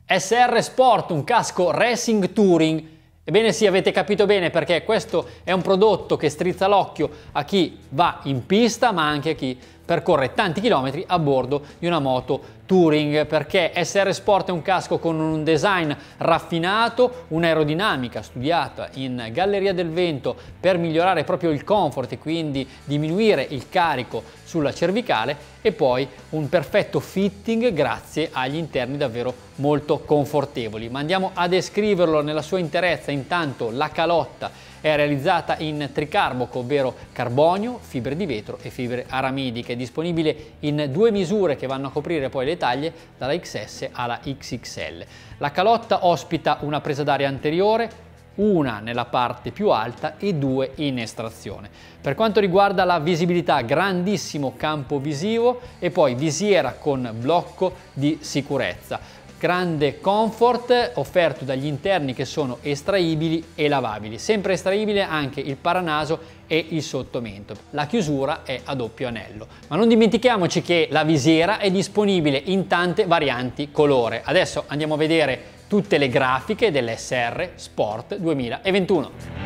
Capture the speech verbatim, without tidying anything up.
S R Sport, un casco Racing Touring. Ebbene sì, avete capito bene, perché questo è un prodotto che strizza l'occhio a chi va in pista, ma anche a chi percorre tanti chilometri a bordo di una moto touring, perché S R Sport è un casco con un design raffinato, un'aerodinamica studiata in galleria del vento per migliorare proprio il comfort e quindi diminuire il carico sulla cervicale, e poi un perfetto fitting grazie agli interni davvero molto confortevoli. Ma andiamo a descriverlo nella sua interezza. Intanto la calotta è realizzata in tricarboco, ovvero carbonio, fibre di vetro e fibre aramidiche, disponibile in due misure che vanno a coprire poi le taglie dalla X S alla X X L. La calotta ospita una presa d'aria anteriore, una nella parte più alta e due in estrazione. Per quanto riguarda la visibilità, grandissimo campo visivo e poi visiera con blocco di sicurezza. Grande comfort offerto dagli interni che sono estraibili e lavabili. Sempre estraibile anche il paranaso e il sottomento. La chiusura è a doppio anello. Ma non dimentichiamoci che la visiera è disponibile in tante varianti colore. Adesso andiamo a vedere tutte le grafiche dell'S R Sport duemilaventuno.